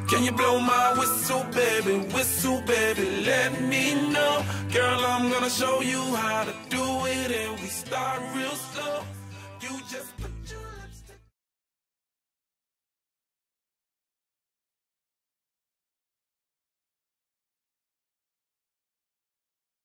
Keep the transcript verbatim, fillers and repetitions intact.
Can you blow my whistle, baby, whistle, baby, let me know. Girl, I'm gonna show you how to do it, and we start real slow. You just